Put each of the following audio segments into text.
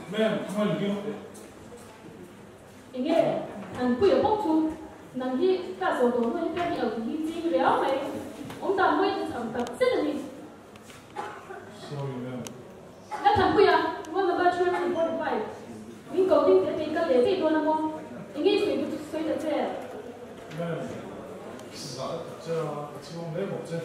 Ma'am, how are you? Nghe, anh bây giờ bốc chú, nàng hi cả số tổ hơi cái ở hi chi réo mày, ông ta mới thằng tập rất là nhiều. Sorry, ma'am. Đã thằng bây giờ, tôi là ba chuyên thì có phải, mình cầu tin cái cái lễ gì luôn không? Nghe suy được chưa? Ma'am,是啊，这期望没保证。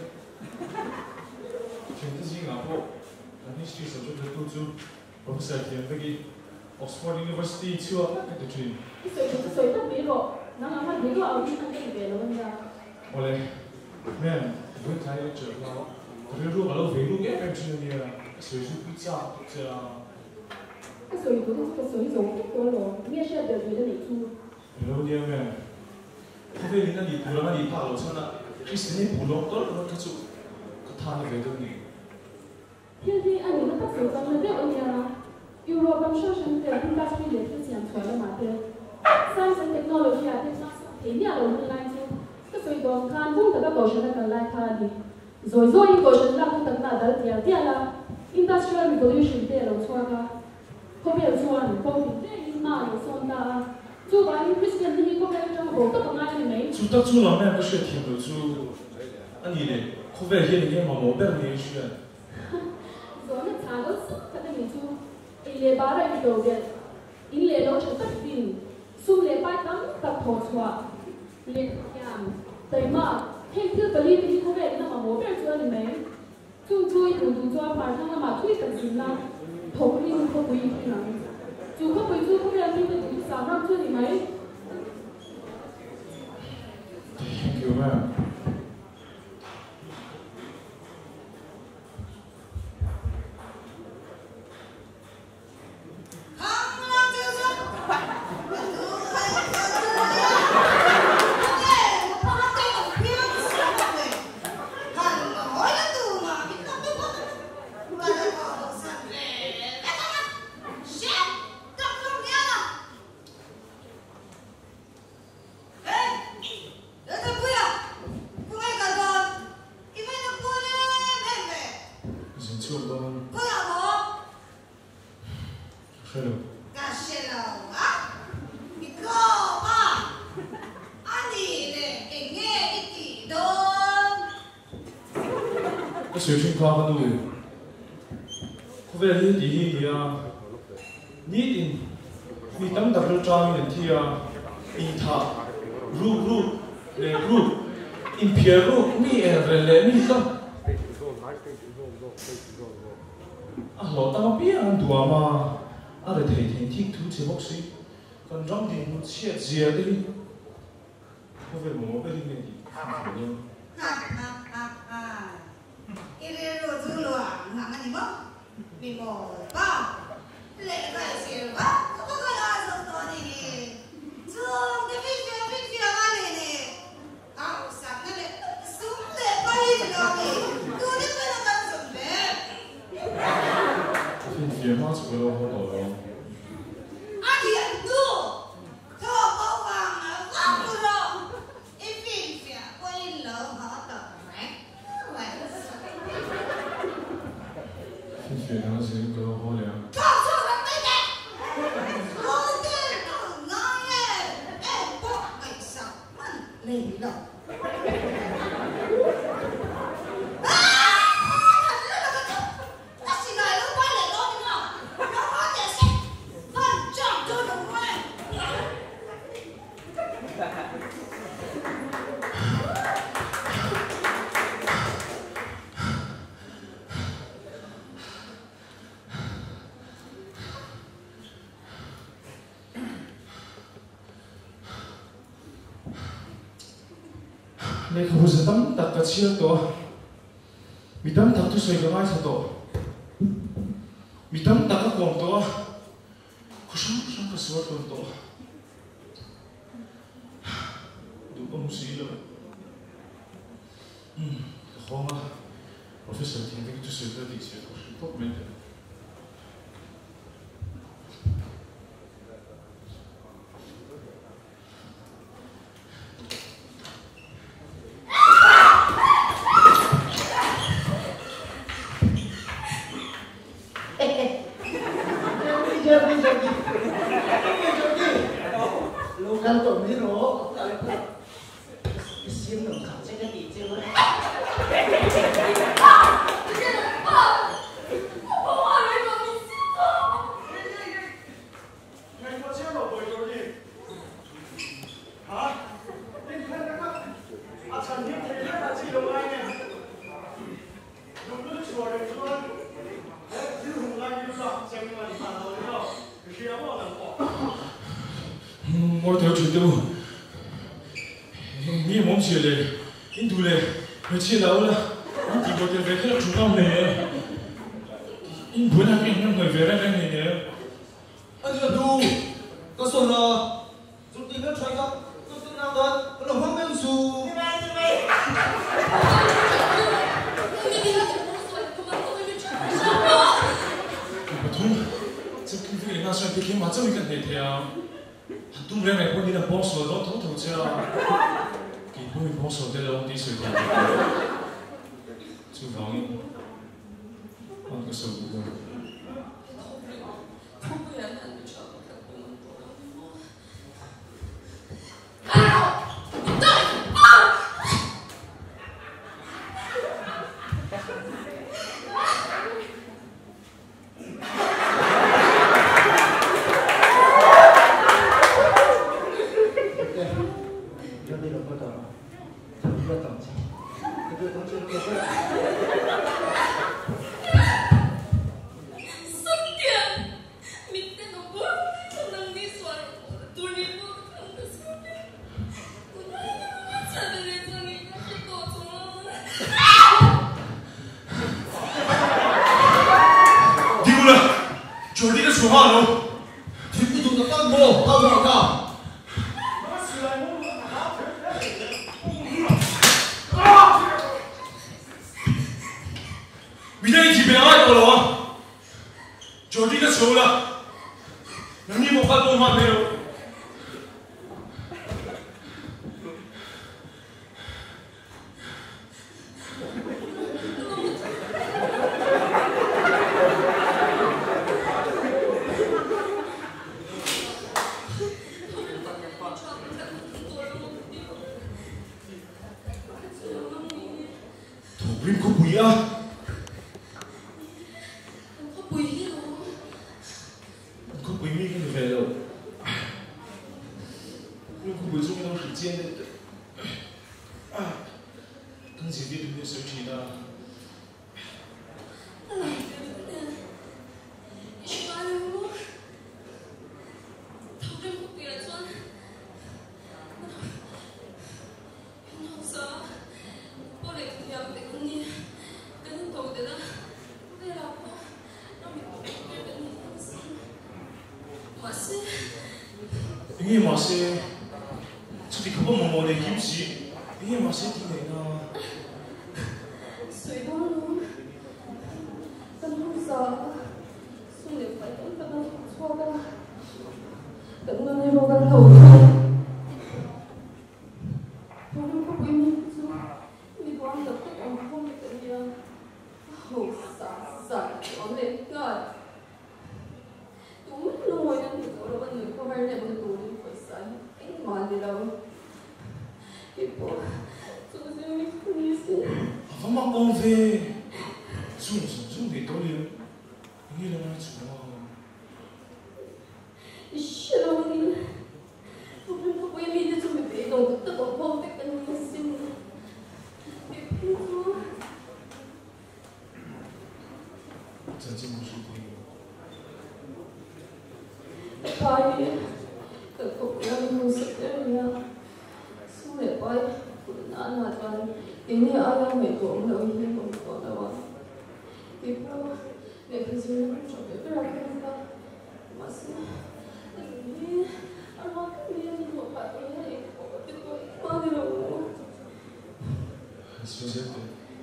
全自己拿过，然后去手就得督促，我们是填这个 Oxford University 去啊，那个去。 水都别个，然后他别个熬去那个别了问呀。 我嘞，ma'am，我睇着了，佢如果老肥路嘅咁算嘅，水是不加这样。 cái水不是这个水种多了，你也是要得别的你出。 老爹咩？佢哋那里普拉那里拍落親啦，其實你普落多嗰個就佢攤嘅肥到你。 天天按你那个水种的对不对啊？Europe social industry 也是讲出来的嘛，对。Science and technology 啊，对，你要弄来就，个水种看不得个搞成那个来看的，所以说一搞成那不等那的点啦 ，industrial revolution 对了错个，后边说你公平对，你妈有送的，就把你 Christian 你后边正好都不爱你没。 就到做了咩？不是听不出，那你嘞？后边些你嘛冇变没选。 所以那查到是可能你出，一列八来个多的，一列都成特定。苏联拜当特拖出啊，列样对嘛？听这个里边后边那么我边做的没，就做一步做马上那么推的行了，头里可不一定啊，就可不做后边那个上上做的没。 Thank you, ma'am. Sự chuyên khoa văn đùi có vẻ như tí hi à nít in vì tấm đặc biệt trang như thì in thà ru in phía ru mi về lệ mi tâm lo tao biết anh đùa mà để thầy thích thú chế bốc sĩ còn trong thì một chiếc dìa đi có vẻ một bên này thì không nhau Ini rozu luang, nggak nih mo, bimo, ba, lekai sih, ba, apa kalau asal ini, zoom, tapi mana ini, ah, usah nih, zoom lepai ini lagi, tuh ni kan zoom deh. Ini dia masuk ke dalam hotel. Adik tu, kau bawang, aku roh, ini dia, kau ini loh hotel, Chuyện nó sẽ có hô lẹ. Không sao là mấy nè. Thôi thế nó ngon nè. Ê, bố mày sao mà lên đâu. Ta xin lời lúc quay lại đó đi nào. Nó có thể sẽ hơn chọn cho đúng rồi. Nên không sẽ tắm đặt cả chiếc đó. Vì tắm đặt tôi xoay cái mai sao đó. Vì tắm đặt các quần đó. Có sống cái sữa tuần đó. Đúng ông sĩ rồi. Khó mà. Professor thì cái tôi sẽ ra đi sẽ có sự tốt mình. 让懂的罗，心能考这个底子了。 我头觉得，你梦起来，印度嘞，而且到了，你地方就在那中央嘞，印度那边那个越来越呢。 anh là đủ có xuân là dùng tiền nước xoay không có xuân nào gần có đồng hoang mênh xù 보통 저 근데 나서 이렇게 맞으니까 되대요. 또 그래 내 본인은 보서도 더 더자. 기본이 보서도 어디 있을 거야. 지금 나오니 안 그래서 그거. 이게 맛이 저기 그거 뭐 먹는 김치 이게 맛이 되나? 水光炉，跟红色，送点白灯，跟那错的，跟那那罗跟头的，我们不会民族，你光的不光后面的呀，好傻傻，我那个，我们弄完你走了，我那个玩意儿不是多的会散，哎妈的了，结果，就是你是。 엄마 뻥fe 좀 내돌려 이게 너무 좋아 이 싫어하니 우리는 왜 미리 좀 배도 뜨거 먹을 때는 무슨 배도 진짜 무슨 바위 그 고양이 모습들이야 손에 바위 나나간 ini ayam itu orang ini orang tua. Ibu, dia kerja coba berapa masih ini orang dia ni buat ini itu mana lo? Siapa?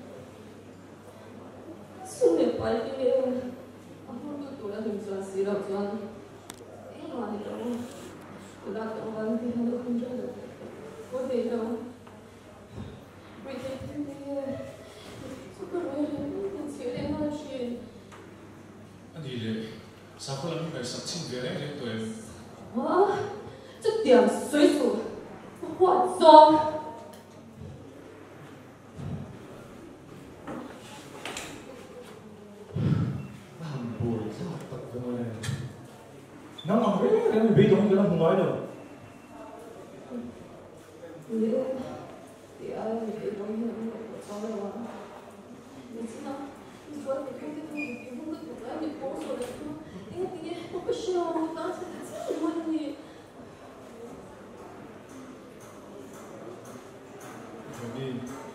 Sungai pagi, aku tu orang himsa sirap tuan. Ini mana lo? Sudah orang dia hendak kerja. Kau dia 아니 이래 사콜라미가 싹친 되네 그랬더니 와, 저 点水煮化妆。 Nó ngon đấy, cái bị đúng cái nó không nói được. Nếu thì ai bị đúng như cháu là mình知道，你说你看这个你不会读啊，你跟我说的说，你我不需要，我当时这么问你。 여기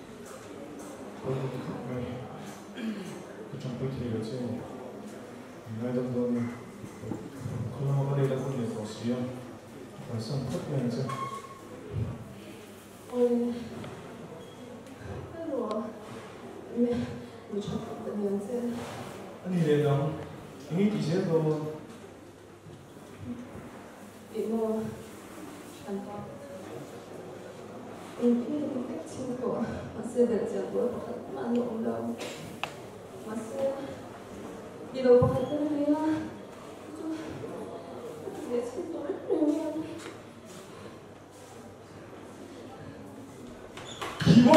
그 정보들이겠지. 이 정도는 콜라보레이터 분에서 수영 벌써 커피면서. 但是我没穿的年纪。 아니 내가 이미 뒤에도 이거 안다. 인기를 딱 친구 masih belajar buat pekerjaan undang masih di luar pekerjaan dia itu dia sentuh dengan 기모.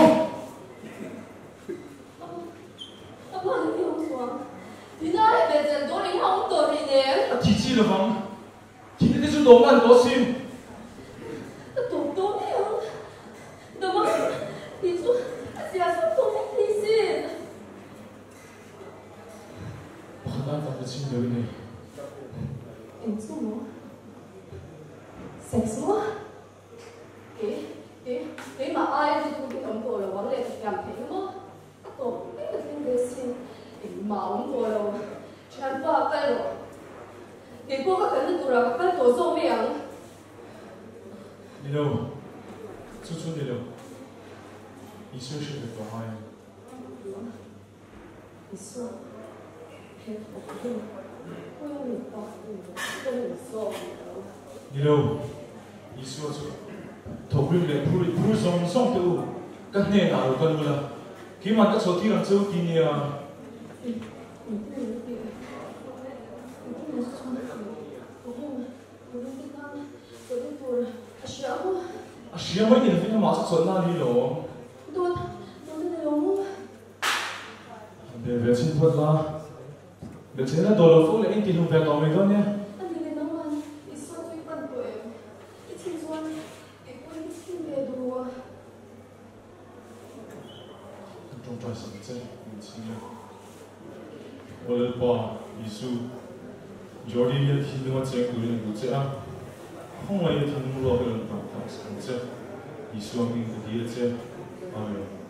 apa ini orang dia belajar dulu yang untuk ini 뒤지를 방. 뒤에 좀 너무 안 넣었음. 懂懂呀，那么你说假设懂你是。 바다가 그친 여기네. 你做么？sex么？你嘛愛你都幾咁過啦，揾你人皮麼？一個呢個天地先，你冇咁過啦，全部計咯。你不過跟住做啦，跟住做咩樣？ 내려 수준 내려 이수실 될거 하야. 你說，我不會，我有你幫你，跟你說。 내려 이수어서 더블레 불 성성도 끝내 나올 거라. 기만 딱 저기랑 저기니야. 你不能点，你不能是穿的，我跟他，我跟多了，需要不？ 아 시험을 이렇게 그냥 와서 전화리로. 多那种。 며칠 벌라. 며칠이나 더 풀 인기 좀 배가 오면 거냐? 那你的能玩，你说最笨对，你听说你不会听别多。 좀 좋았었지. 진짜. 오늘 봐 이수 요리를 듣는 것 제일 그리는 거지야. 홍어에 듣는 거 그런 거 진짜 이수왕이 그 뒤에지. 아유.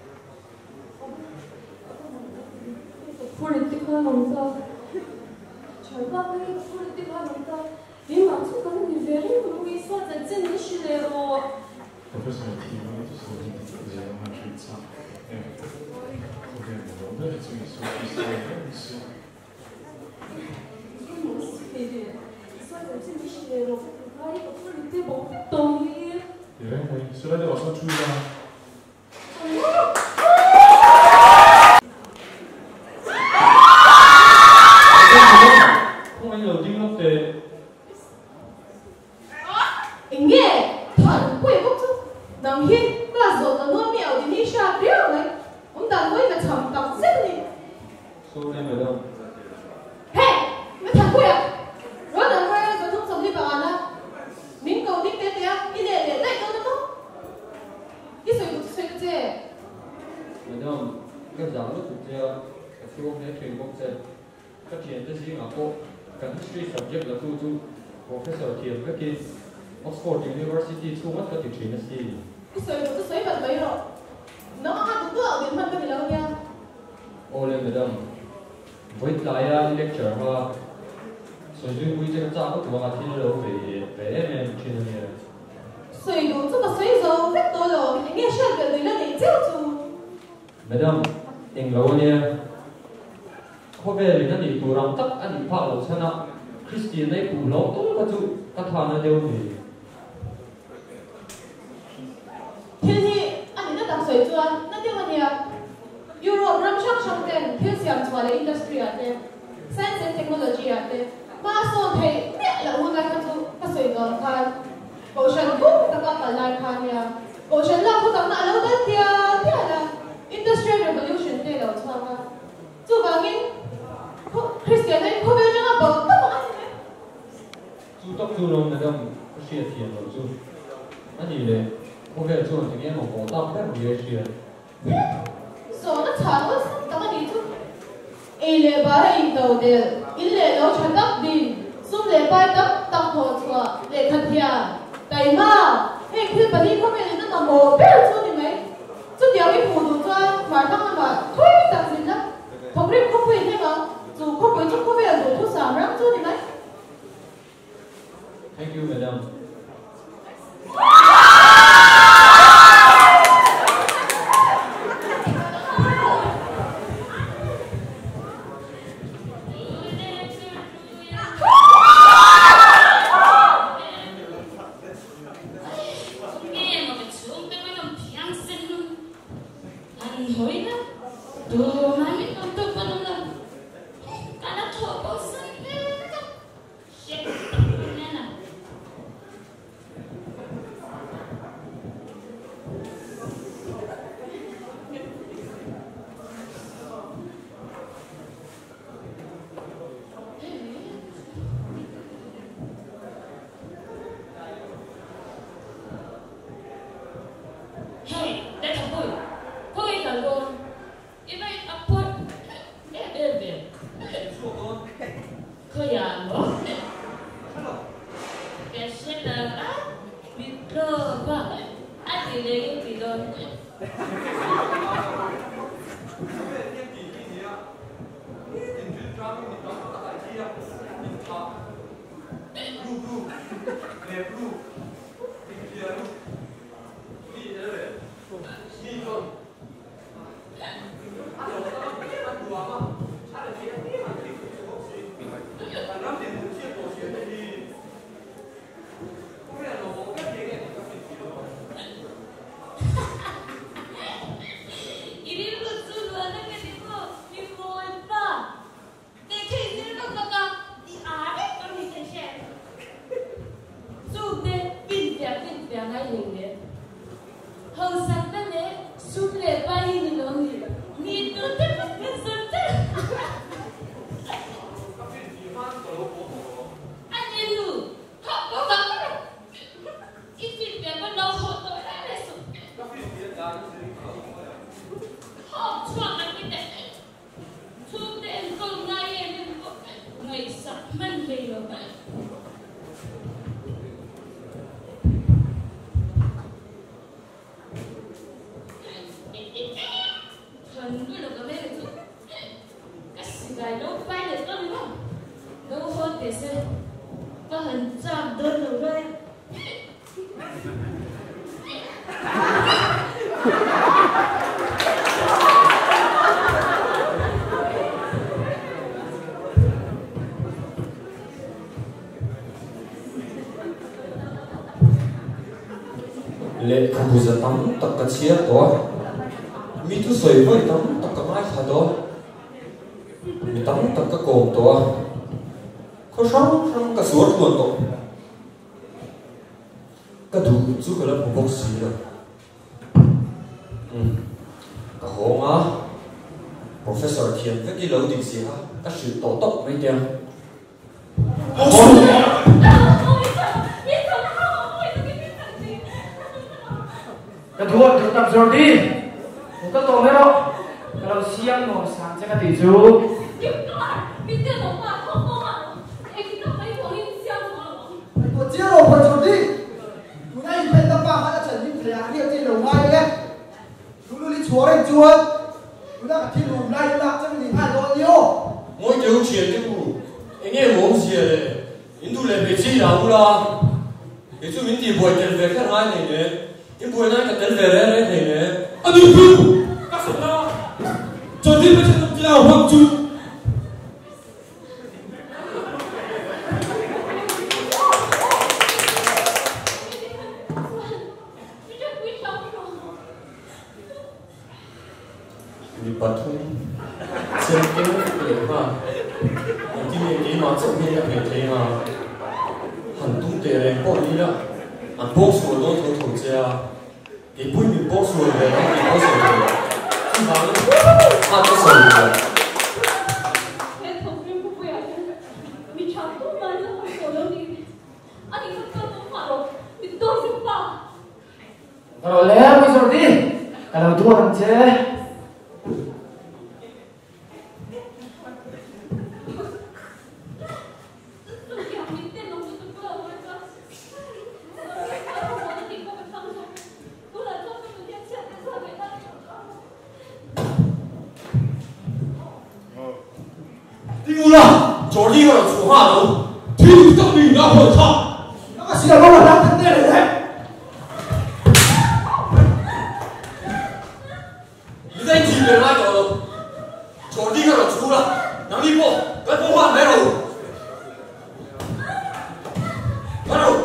political 농사, 절반의 political 농사, 이 만족감은 유별이 그리고 이 소재 찐 시대로. 프로페셔널 팀을 해주셔서 이제 한 주차. 네. 거기에 오늘 지금 있어. 소재 찐 시대로. 아이고 political 뭐 동의. 예, 술한대 와서 주야. 홍안이 어디 갔대? Nghe thần quỷ quốc chứ đồng hiên là rồi là nuôi mèo thì đi xa biết đấy ông ta nuôi là chồng tóc xếp đi Sorry madam. hey mấy thằng quỷ à rồi thằng quỷ rồi không chồng đi vào à miếng cầu đi tê tê đi để đây đâu đâu cái sợi cái gì Madam, cái dạng lúc thực ra cái phương này truyền công dân các chuyện tới gì mà cô cái history subject là tu tu professor thiền các cái Oxford University thu mất các chuyện là gì? cái sợi vật vậy rồi nó ăn cũng ở bên mình cái gì đâu nha Ole madam, với lại lecture ha,所以为这个咋不多啊？听着về em chuyện này. 水都这个水手太多了，你也是个女人，你就住。 Madam, anh lâu nha. Có vẻ là những điều làm tất anh phải làm sao nào? Christian này phụ lâu tốt quá chú, các thằng nó đều vậy. 天气，按你那打水砖，那地方呢？Europe 让上上点，偏向出来的 industry 啊的，science and technology 啊的，马上提灭了我来看出，个水砖看， Ocean book taka kalai khania Ocean la ko tam na lo da tia la Industrial Revolution te lo changa chu bangin Christian ai ko be janga ba ta ba chú tóc chú lông là đông xia tiền rồi chú anh gì đấy có vẻ chú thì nghe một cổ tóc rất nhiều xia so na cha lo ta ka di chu e le ba in do de in le lo chan dak din sum le pai tak tak ho chua le khat thia dai ma he khi pa ni ko me na na mo be chu ni mai chu dia mi pu du chuan ma na ma thoi tak sin na thong ri ko pui ne ma chu ko pui chu ko be do thu sam ram chu ni mai thank you madam lệ không bao giờ tắm tập cả chia đó mi thu soi với tắm tập cả mai khá đó mi tắm tập cả cồn đó có sống sống cả suốt luôn đó cả đủ chú cái là một bốc xì đó cả hồ mà professor Thiền với cái lâu định gì ha các sự tổ tốc mấy tiếng cái thua thực tập rồi đi một cái tổ đó cái đầu xiang nó sáng sẽ cái tỷ số 我接了我手机，我那一片的爸爸的曾经这样练这种歪的，如果你错了做，我那个天路来了，这个你看多牛。 我有钱的不，人家我是的，印度来北京然后啦，也就民地不会跟别看俺那个，你不会那个跟别人那个，啊你不，干什么？昨天不是都知道黄猪。你把通，先给我点嘛，你今年给嘛这边的给嘛，很多的人报你了， anh bốc số đó thôi thôi chứ cái bụi mình bốc số về nó bị bốc số về chứ mà nó có số rồi Thế thông tin của tôi mình chọn tốt mà nó không có đâu đi anh ấy không có mà rồi mình tôi sẽ bảo Kalau leh mi sorti, kalau tu orang je. đi ngu là chỗ đi vào chỗ hoa đâu thì tâm mình đã hồi thọ nó là xin là nó là đang thân này đấy đây chỉ về lại rồi chỗ đi vào chỗ là nắng đi bộ cái phố hoa bé rồi bắt đầu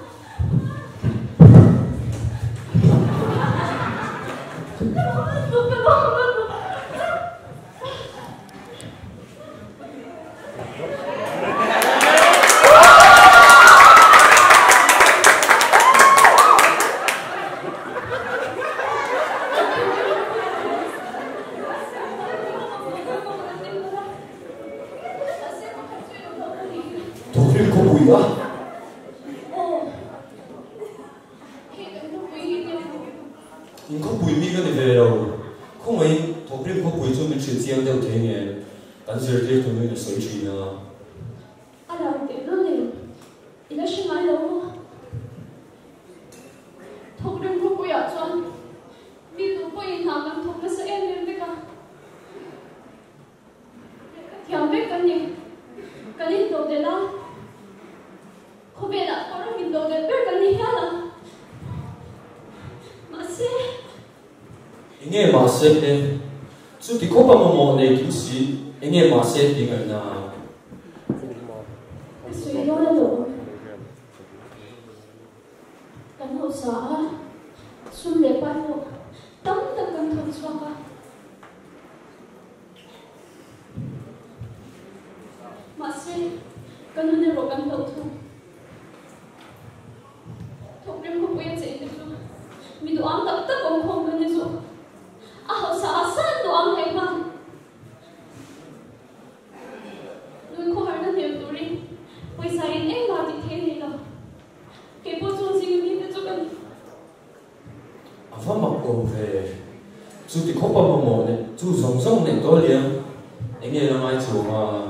nhưng có bụi mi cái này về đâu không ấy thọ riêng có bụi cho mình sự riêng đâu thế nhỉ bạn giờ đây tụi mình là sấy chuyện à anh làm cái đó này thì nó sẽ nói đâu thông tin của tôi à cho vì tụi tôi in hàng thông tin sẽ em lên với cả theo biết cái gì đầu tiên đó không biết là có được mình đầu tiên biết cái gì hết là masih nghe mà xem đây chú thì có bao nhiêu này cũng chỉ nghe mà xem thì người nào suy nghĩ là đủ cần hỗ trợ xuân lễ ban đầu tấm tất cần thông cho cả masih cần hơn rồi cần đầu thu thông tin không quen gì được rồi mình đồ ăn tập tất ông không cần như rồi hỗ trợ san đồ ăn hay mà nuôi cô hỏi nó nhiều tuổi đi bây giờ em mà thì thế này đâu cái bộ chung gì mình phải cho cần à phải mặc đồ về chú thì có bao nhiêu này chú giống giống này tôi liền anh nghe là ai chú mà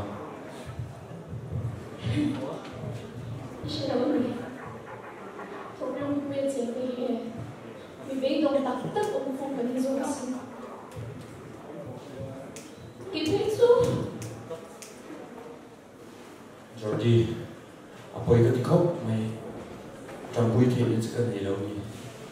sẽ đâu rồi thông tin không quen gì thì mình biết đâu tập tất ông không cần như rồi cái thế số Jordi apa itu di kau mai rambut dia ni sekarang ni lalu ni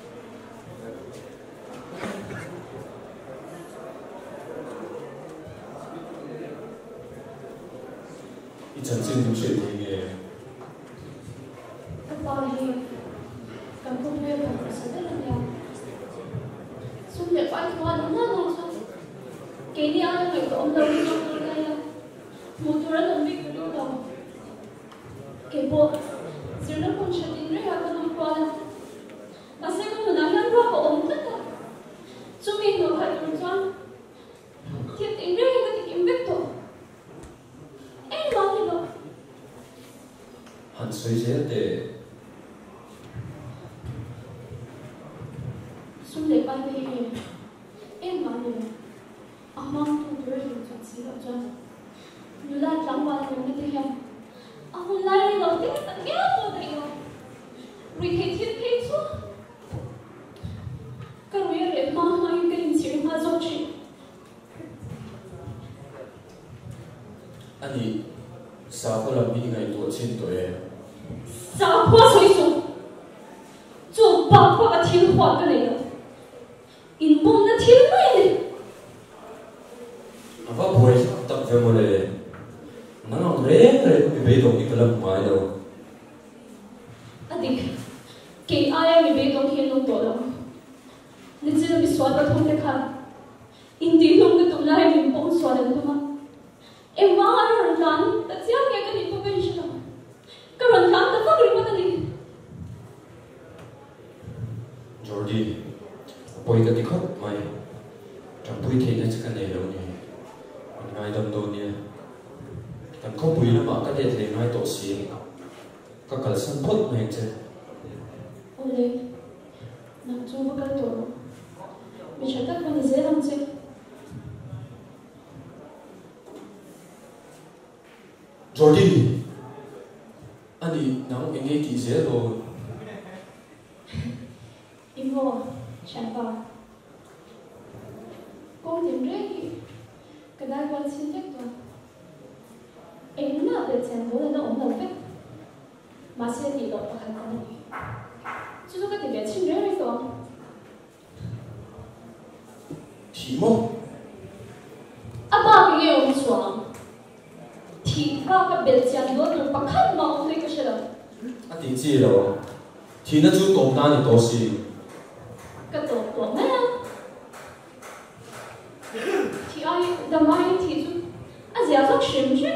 ikan sini mesti ni bao nhiêu cần không quen là sẽ rất là nhiều xung nhập anh qua đúng không sao cái đi ăn phải có ông đâu đi trong đây là một tuổi rất là biết cái lúc đầu cái bộ giờ nó còn chưa tin đấy là con ông qua mà sẽ có một năm qua của ông tất cả chúng mình được phải đúng không thiệt tình đấy cái tình biết tổ em nói gì đâu han suy xét để xung nhập anh về em nói gì mong tu tuổi được chọn xí được cho như là trong bao nhiêu cái thế em hôm nay đầu tiên tận ghét tôi thấy rồi vì thế thiết kế số cái rồi để mà cái hình sự mà giống chị anh ấy sao có làm gì ngày tuổi chín tuổi sao quá sôi sục做八卦的听话个来了因梦的听妹呢 apa boleh tak family nang reng bị bế đồng đi cái làm ngoài đâu anh đi cái ai bị bế đồng hiện nông tổ đâu nên chỉ là bị xóa được không thể khăn in đi nông cái tụi này mình bỗng xóa được thôi mà em vắng ai rồi lắm ta chỉ nghe cái gì cũng biết chứ cái rồi lắm ta phát hiện ra cái gì Jordi bồi cái khóc mày trong bụi thì nó sẽ cái này đâu nhỉ ngay đâm đồ nhỉ thằng khóc bụi nó bảo cái này thì ngay tổ xí các cái sân phốt này chứ Oleh nak cuba kan tu bercakap dengan saya langsung Jordi anh đi nắng anh nghe kỳ dễ rồi Ibu siapa kau sendiri kedai kau sendiri tu nak bercakap dengan orang lain masih tidak pakai kau ni就是个特别亲热的说题目阿爸给我们说题那个别讲多就不看嘛这个是了 anh đi gì rồi thì nó chú tổng đa thì tổ xí cái tổ tổ咩thì ai đâm ai thì chú à giờ sắp xem chứ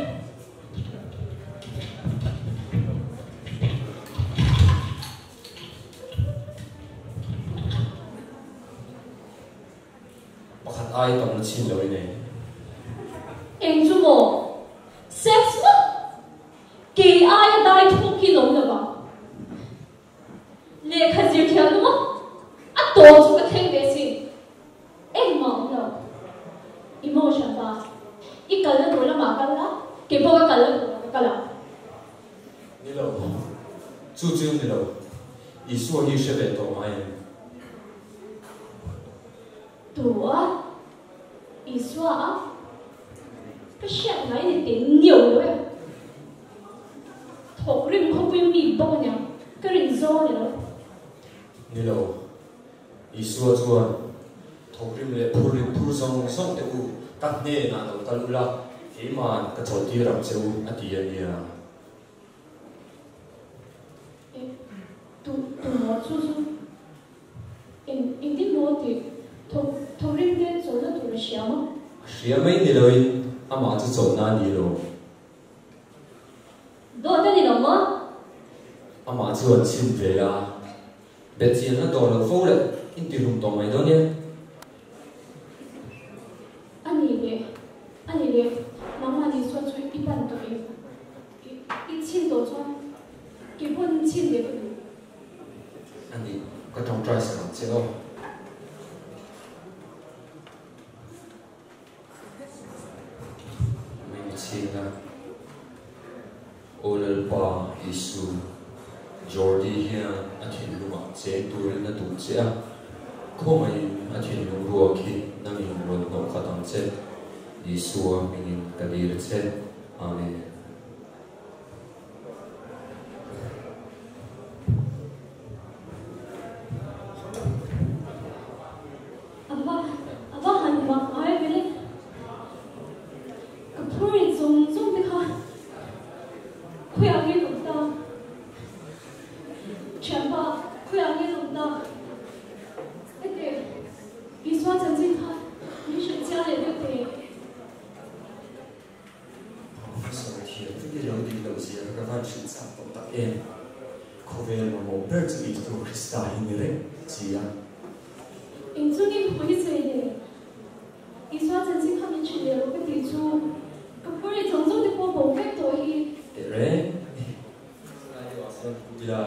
ai tầm nó xin lỗi này em chú mồ sex mà kỳ ai đại thu kỳ lồng được không lệ khát diệt thiệt đúng không à tổ chú cái thằng bé xin em mong đâu emotion ba ít cái là tuổi là mà cái là cái bao cái là cái là đi đâu chú chương đi đâu ý số như sẽ về tổ mai tuổi ý số à cái chuyện này thì tính nhiều rồi thổ rừng không biết bị bao nhiêu cái rừng do này đó đi đâu ý số chúa thổ rừng lệ phu song song để u tắt nè na đâu tắt u la thế mà cái chỗ kia làm sao anh đi anh đi à tu nói chú chú em đi nói thì thổ rừng đấy chỗ đó tu là sao mà xia mấy đi rồi à mà chỉ chỗ nào đi rồi đó là gì đâu mà à mà chỉ vẫn xin về à bây giờ nó đồ là phô đấy in tiền đồng đồng này đó nhé anh ấy đi mama đi xuốngជួយពីបានទៅអ៊ីឈិនទៅចូលគេពន់ឈិនទេ anh đi có trong trai sẽ làm sao mình xin là Olel pa Isu Jordi hian a thin luma che turin na tu che a ko mai a thin lum ruwa khi nang in ron no khatam che Isu a mingin kadir che amen Abba han ma ai bile kapuri zong zong de kha khoya ge lum ta champa khoya ge lum ta ete iswa chan jin kha ni shin cha le de te Professor hier die Leute los hier gewandt schon sagt und da ko ve no mo per ti to Christa hinire chia in zu ni hui zai de iswa chan jin kha min chi le ro ke ti chu kapuri zong zong de po bo ke to hi re dia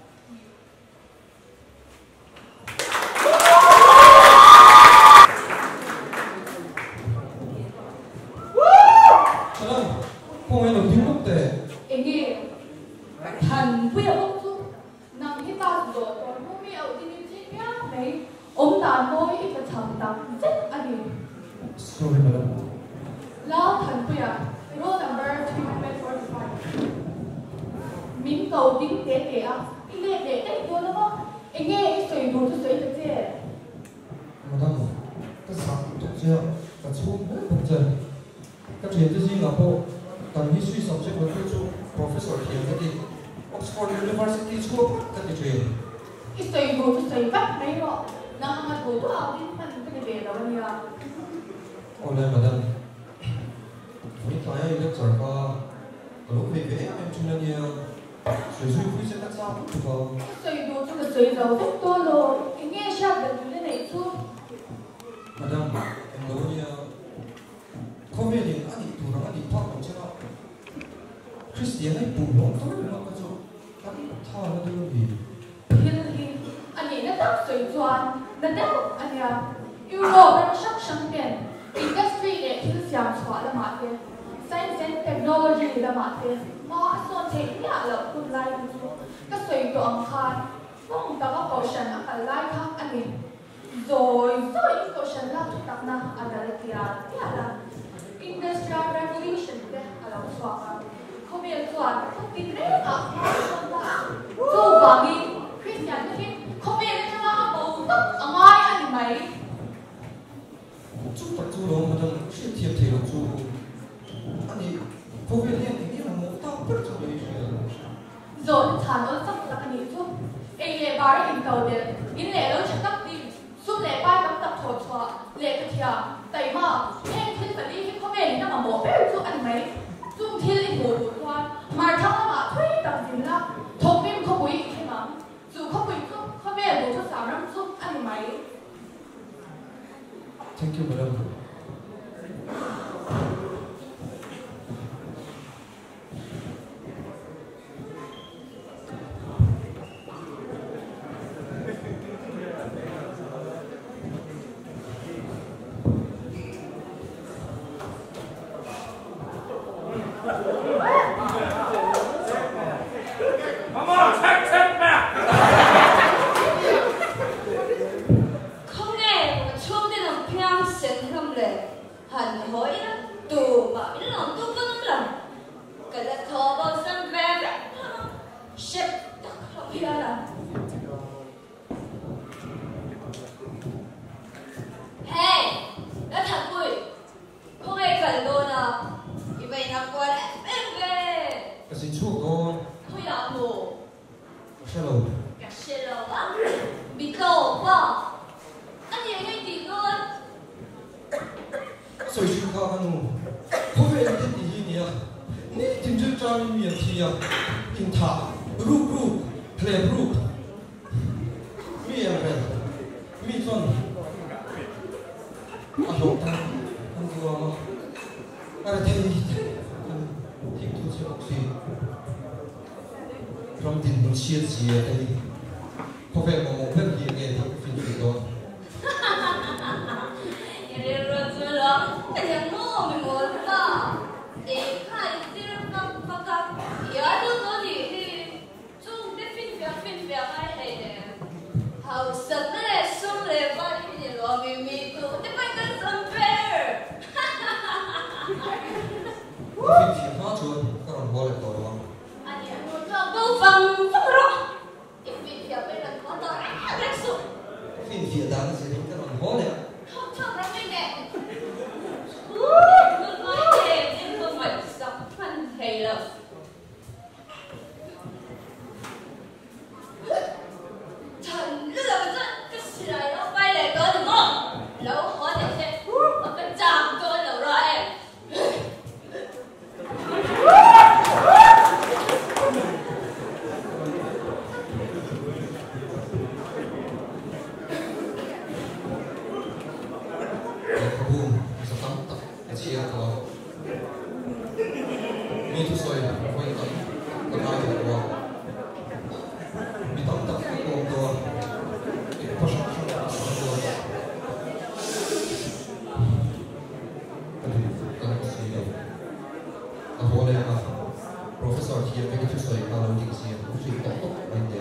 không ai đồng tiếng quốc tế enge thần bây giờ ông chú nằm cái ta rồi còn bố mẹ ở trên trên nhá đấy ông ta nói ít là thằng ta rất anh đi sorry madam lao thần bây giờ roll number 245 mình cầu tính để à cái này để cáiตัวđó mà enge cái水đủ就水的这 madam cái sáng tục chưa cái xuống tục chưa cái chuyện cái gì ngọc bộ tầm history subject là cái chỗ professor hiện cái gì Oxford University School cái gì chuyện cái水đủ就水bắt mấy rồi nằm mà đủ đó đi mình cái này đó như là ồ này madam 우리 과에 이제 저가 lúc về em chúng là nhiều sử dụng quy sẽ cắt sao thì có cái水đủ就 sợi dầu rất to rồi nghe sao được như thế này chứ Madam, em nói nha, không biết đến anh tụi nó đi thoát không chứ nào? Christian ấy bùn lỏng thôi mà cái chỗ, tắt thao nó đưa gì? thì anh ấy nó tắt sợi choàn, nó tắt anh ấy Euro nó sắp sang tiền, industry để thứ giảm xóa là mà thế, science and technology là mà thế, mà son thế nhà làคุณไล่ดูcái sợiตัวอังคารต้องแต่ว่าเขาชนะกันไล่ทั้งอันนี้rồiเขาชนะทุกตักนะอะไรที่อะไร industrial revolution เนี่ยอะไรสว่างเขาเรียกว่าเขาติดเรื่องอ่ะจู่บางทีคริสเตียนที่เขาเรียกว่าเขาต้องอะไรอันนี้ไหม 쭉 딱 들어, madam, 실티에 대고 쭉. 아니, 거기에 대한 얘기는 뭐 다 펼쳐 보이시야. rồi thằng nó sắp là cái gì chứ anh lệ bà ấy cầu để in lệ nó chắc tắt đi suốt lệ ba tấm tập thổ thọ lệ cái thìa tại mà em thiên phải đi cái có vẻ nó mà bỏ bể chút anh mấy chung thiên linh hồ đột qua mà thằng mà thuê tập gì lắm thông minh không quý cái mà dù không quý chút có vẻ một chút xảo lắm chút anh mấy Thank you, madam. Không nghe một chung đến lòng phiang sinh không lệ hẳn hối đó tù mà biết lòng tu có lắm lòng cái là thọ bao sân về shit tất không biết là hey đã thật vui không ai cần luôn à vì vậy nó quên em về Cái gì chuộc con? thôi à mù Hello. cái xe lầu á bị tổ bỏ anh ấy ngay tìm luôn Rồi chúng ta ăn có vẻ là cái gì nhỉ? Nè, tìm chút trang miền thì à, in thả, group, play group. Mi em về, mi son. À lộc ta, ăn vừa mà. À thế thì thu chi học gì? Trong tin muốn chia sẻ đây, có vẻ mà một bên kia nghe thì phiền phức đó. Ini Rasulullah, yang mau mengurus để khai tiêu năm bạc ya tu tu thì chung để phiền ai này hậu sân này xuống lệ ba thì lo mi tu để phải cần sân fair Phiền phức hóa chuột, các bạn bỏ lại tổ đó. anh em muốn cho tu bằng phúc rõ phiền bây giờ có tao rất sụp Phiền phức đáng gì các bạn bỏ lại. không cho ra bên này luôn nói về em không phải sống thân thầy lộc thần rất là rất cái gì này nó bay lại có được không lâu khó để xem nó cái chạm tôi đầu ra em Boom, bisa tampak, kecil kalau itu saya, poin tak, kenal dia, kita tak tahu dia, pasang dia, kan saya, awalnya kan, profesor dia begitu saya kalau dia saya, saya tak tahu dia.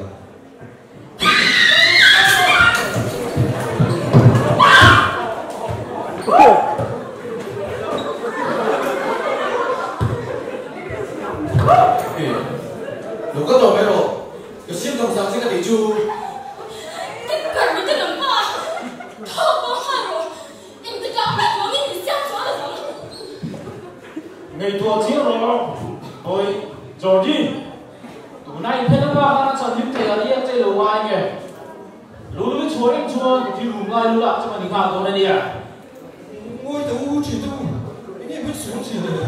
Đừng có đồ rồi, cái ship đồng sáng sẽ cái tỷ chu. cái cần cái tên là ma thao có hai rồi em cứ cho mẹ nó đi xem cho là giống ngày tua chiếu rồi tôi rồi đi tủ này thế nó qua nó chọn những thầy ở đi chơi đồ ngoài nhỉ lú lú chúa em chúa thì lú ngay lú lại cho mình vào tôi đây đi à Ngôi tàu chỉ tu, anh em biết xuống gì rồi.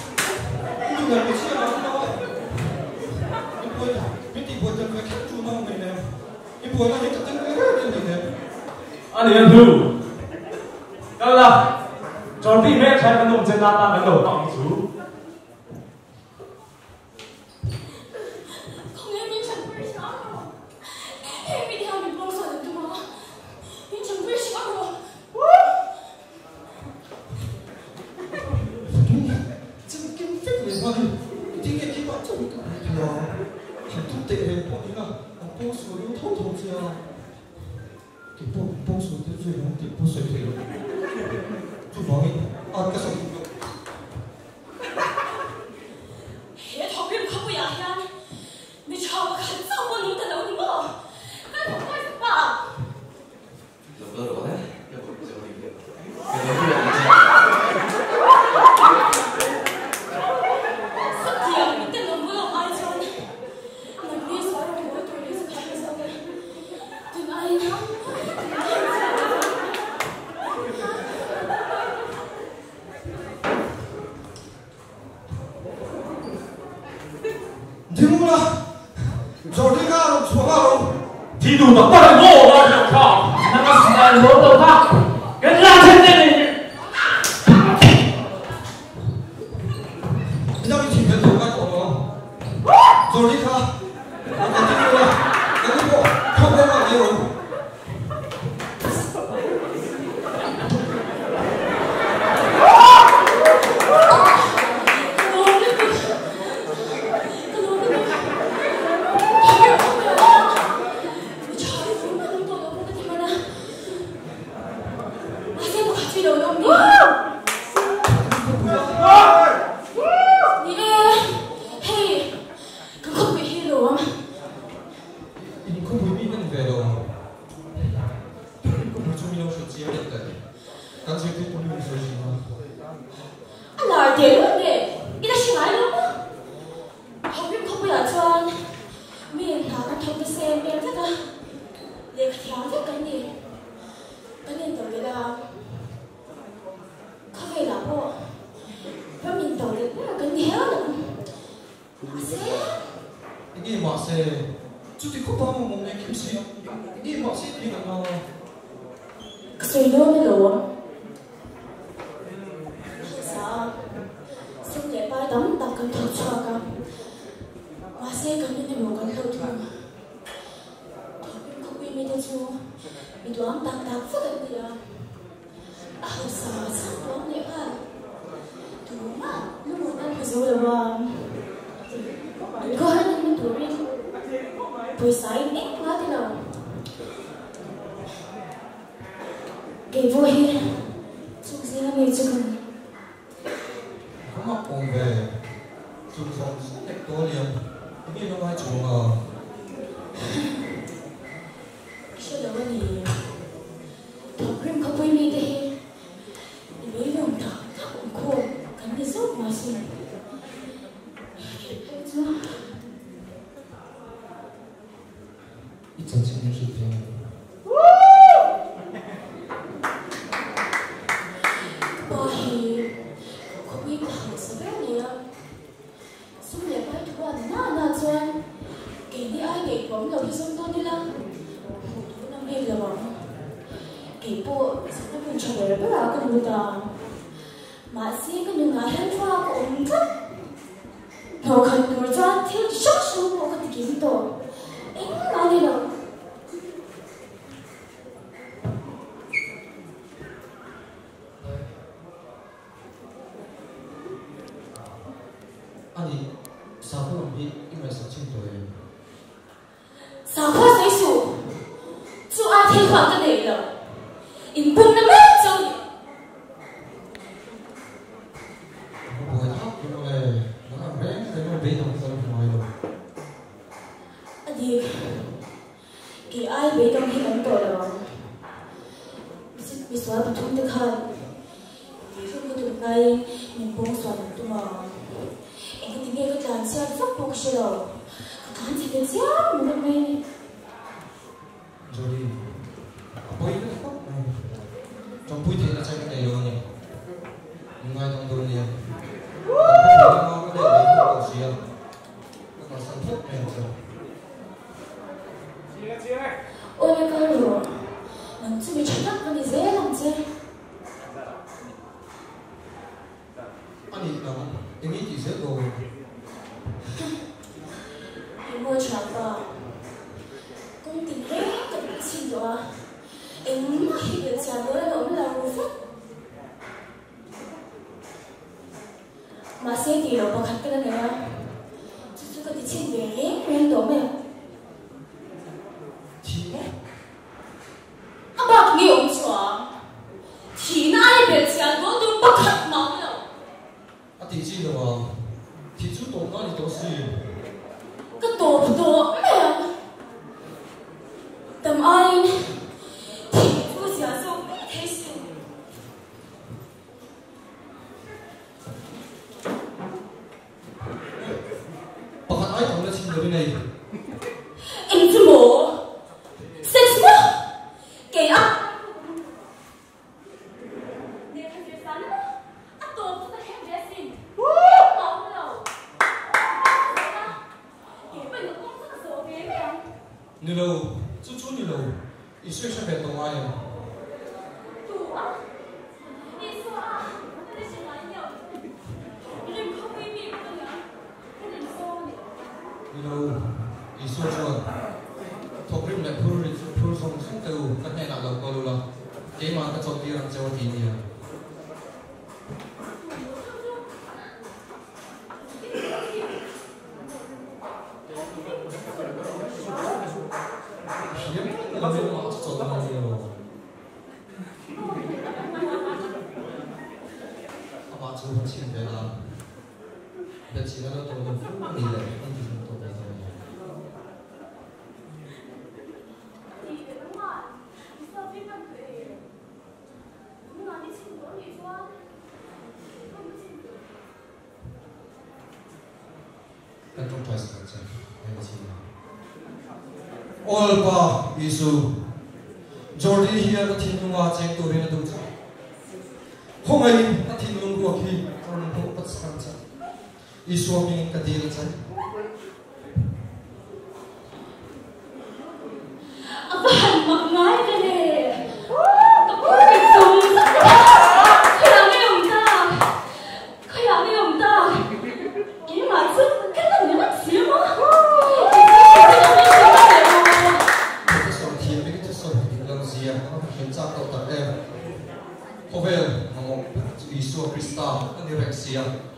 Nhưng mà cái xe nó nói, biết thì buồn chân phải khép chu nó liền thử đó là cho đi hết hai cái nồng trên ta cái đầu tọng chú không em biết chẳng biết sao em bị theo mình bao giờ được mà em chẳng biết sao rồi 지금 낌팩 왜 말해? 되게 기본적인 거 아니야? 한통 때에 보니까 보스 이거 통통이야. 보스 대체 보스 돼요. 두 방이 아까서 얘 더블 갖고 야야 네 저거 같이 한번 입다 나오는 거 빨리 먹고 있어 봐 너도 그래? 스티야 밑에 너무나 많이 전 난 위에서 아래로 머리 돌려서 가면서 등 아이랑 누구나 저리가 좋아요. thì đủ tập bắt ngộ ra được không nó có sự lỗ đầu khác cái ra trên đây 그냥 집에 들어갈 거야. 저리가 그리고 평범한 내용. 이게 맛에 주디 컵 한번 먹네 김치. 이게 맛이 이게 나. Suy luôn mới lụa Sợ Xin để bay tắm tập cẩn thận cho con Mà sẽ cần những người cần thâu thường Không biết mình đã chưa Mình đoán tăng tăng rất là nhiều Sợ sẵn đoán nhé hả Đúng á Lúc một năm phải dấu được Có hết mình tuổi mình Tuổi sáng ít quá thế nào Kể vui Chúc gì là mình chừng 음악 공부에 중성 액도리움 이게 너무 좋아. Sau đó thì Thọc rìm không vui mình thì Lấy lòng thọc thọc cũng khô Cắn đi sốt mà xin Thấy chưa 2007년 실패. Bởi không biết thằng sẽ biết gì ạ Xong để bay thủ ảnh nà chân Kể đi ai kể bóng đầu thì xong tôi đi lắm Một thứ năm đi là bóng Kể bộ Xong nó cũng trở về bất là cần người ta Mà xin cái đường ngã hết pha của ông rất Nó cần người ra thiếu sốc xuống một cái kiếm tổ Anh nói đi đâu 아니 사고는 이면서 친구예요. Sao khoa giấy sủ Chú ai thêm khoảng cái này là Im bưng nó mét chơi 뭐가 학교에 뭐가 왜 내가 왜 동서를 좋아해요. Thì Kỳ ai bị trong khi ấn tội rồi Bị xóa bật thông thức hơn Không có được ngay Mình bông xóa bật tù mò Em có thể nghe cái đàn xe phốc bốc xe rồi Có khán thì đến giáp một lần này 저리 보이는 거? 좀 보이는 자기 내용이 인간 정도는 근데 내가 것이야. 그거 선택해서. Ôi cái con rồi Mình chưa bị chắc thì lộ bọc hạt cái này nè chú có thể trên về quen tổ mẹ thì à bạc nhiều chó thì ai biết chán có tôi bọc hạt máu đâu à thì gì đâu à thì chú tổ nó thì tổ gì cái tổ mẹ tầm anh thì chú giả dụ thế sự bác ai thằng nó xin được này em chứ bố sex mà kể á để phải việc sáng á tổ tôi phải hết bé xin máu đâu thì bây giờ cũng rất số bé kìa như lâu chú như lâu ý suy sẽ về tổ ai à đủ á đi xóa á tôi sẽ nói nhiều đừng không bị mịn nữa cái đừng xóa này như lâu ý suy chuẩn thọc rim lại phur xong xuống từ các nhà nào lâu có lâu lắm cái mà các chọn kia làm cho thì nhiều hiếm là việc mà chọn là nhiều mà chú không xin về là để chỉ là tôi được phúc thì là không chỉ tôi đây thôi kan trong choice kan sa ay sila all pa isu Jordi here na tinunga check to rin na dun sa homay na tinunga ki karon ko pats kan sa isu ang kadil sa abahan magnay ka eh tapos zoom kaya ngayon ta cái mà sức cái là những bác sĩ mà cái số thiên với cái số hình lần gì à hiện trạng đầu tập em Hovel, Isu Krista, Anirexia,